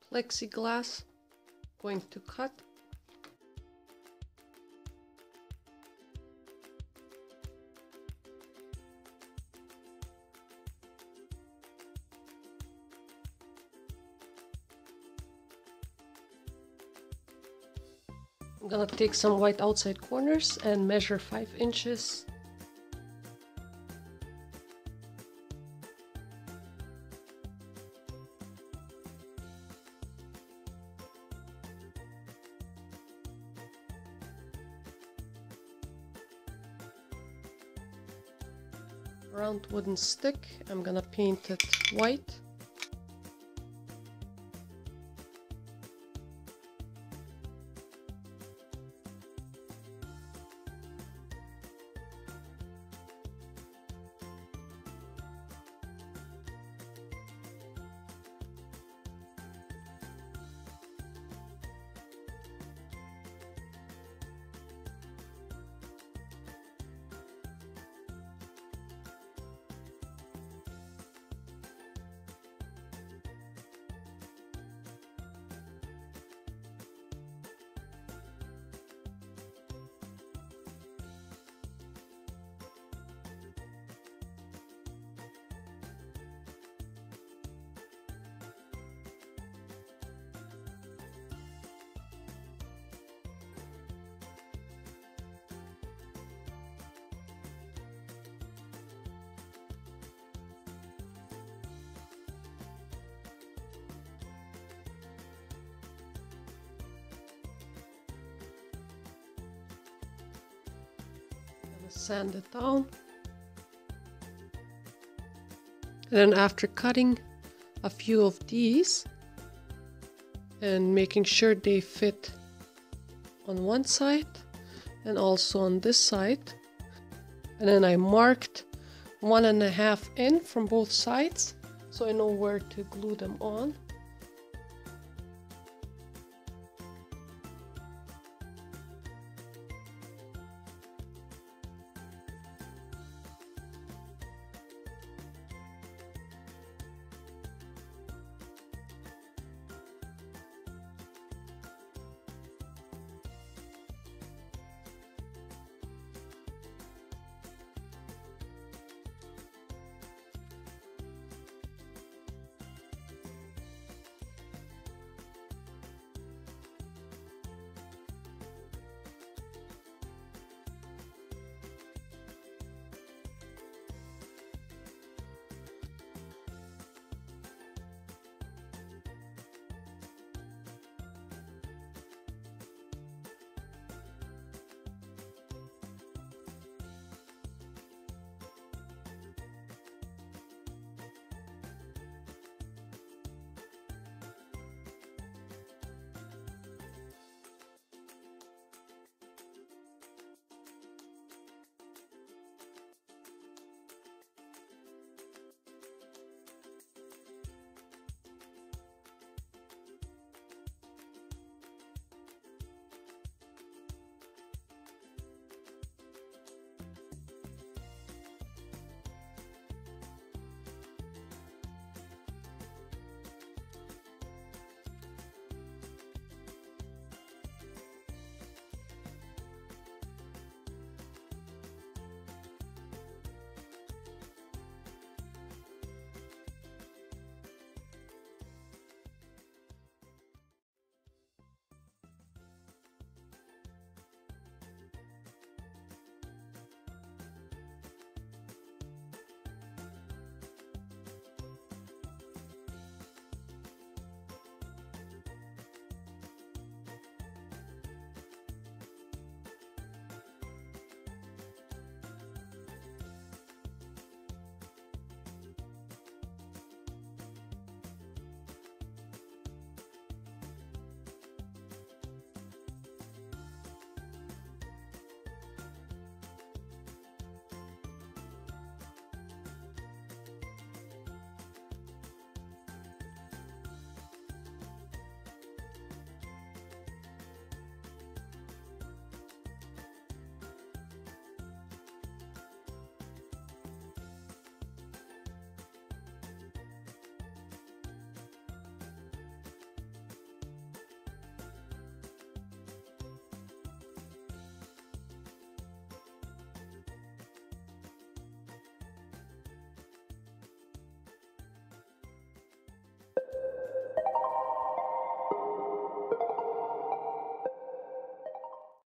Plexi Glass. Going to cut. I'm gonna take some white outside corners and measure 5 inches. Round wooden stick, I'm gonna paint it white. Sand it down, and then after cutting a few of these and making sure they fit on one side and also on this side, and then I marked 1.5 in from both sides so I know where to glue them on.